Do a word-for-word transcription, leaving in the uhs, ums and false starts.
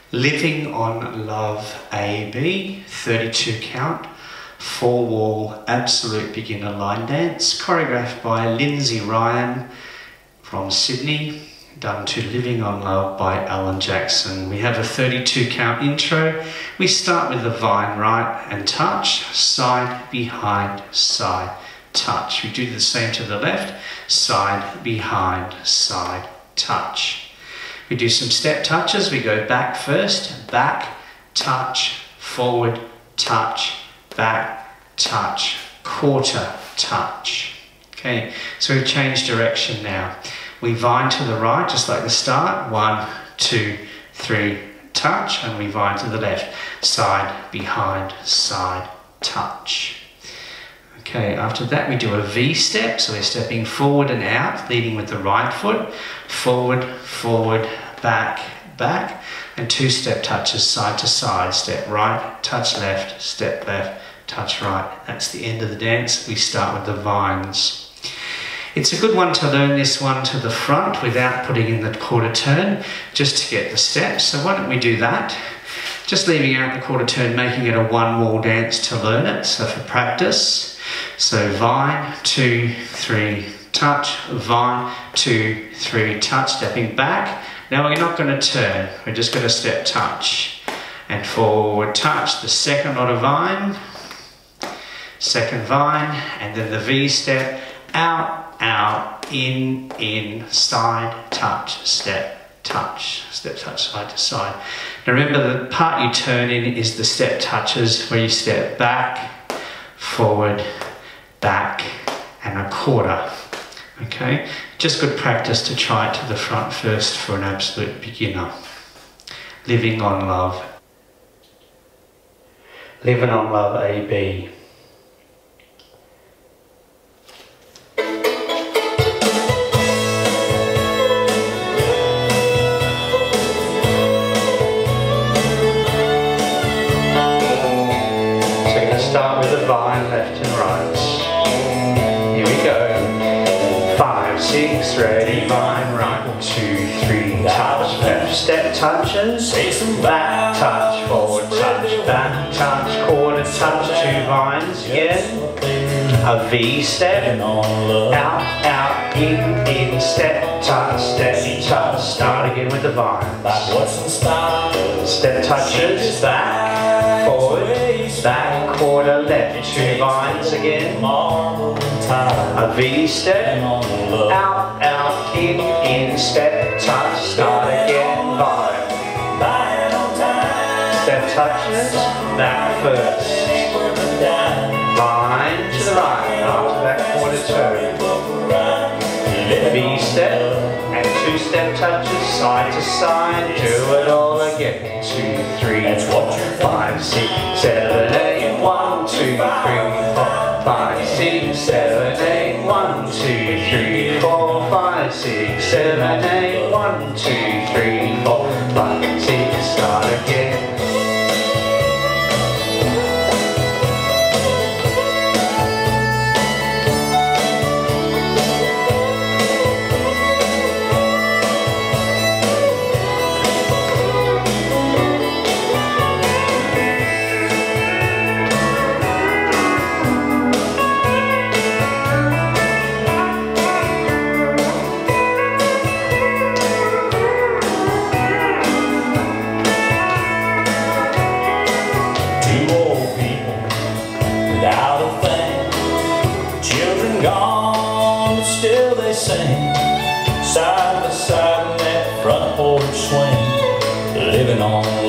Living on Love A B, thirty-two count, four wall absolute beginner line dance, choreographed by Lindsay Ryan from Sydney, done to Living on Love by Alan Jackson. We have a thirty-two count intro. We start with the vine right and touch, side, behind, side, touch. We do the same to the left, side, behind, side, touch. We do some step touches. We go back first, back, touch, forward, touch, back, touch, quarter, touch. Okay, so we change direction now. We vine to the right, just like the start. One, two, three, touch, and we vine to the left. Side, behind, side, touch. Okay, after that we do a V step, so we're stepping forward and out, leading with the right foot, forward, forward, back, back, and two step touches side to side, step right, touch left, step left, touch right. That's the end of the dance. We start with the vines. It's a good one to learn this one to the front without putting in the quarter turn, just to get the steps. So why don't we do that? Just leaving out the quarter turn, making it a one wall dance to learn it, so for practice. So vine, two, three, touch, vine, two, three, touch, stepping back. Now we're not going to turn, we're just going to step touch and forward touch, the second lot of vine, second vine, and then the V step, out, out, in, in, side, touch, step, touch, step touch, side to side. Now remember, the part you turn in is the step touches where you step back, forward, back, and a quarter. Okay, just good practice to try it to the front first for an absolute beginner. Living on Love. Living on Love A B. So we're going to start with the vine left and right. Here we go. Five, six, ready, vine, right, two, three, touch, left, step touches, back, touch, forward, touch, back, touch, quarter, touch, two vines again, a V step, out, out, in, in, step, touch, step, touch, start again with the vines, step touches, back, forward, back, quarter, left, two vines again, a V step, out, out, in, in, step, touch, start again, vine. Step touches, back first. Vine to the right, after that quarter turn. V step, and two step touches, side to side, do it all again. Two, three, four, five, six, seven, eight, one, two, three, four, five, six, seven, eight, one, two, three, four, five, six, seven, eight, one, two, three, four, five, six, start again. Side by side in that front porch swing, living on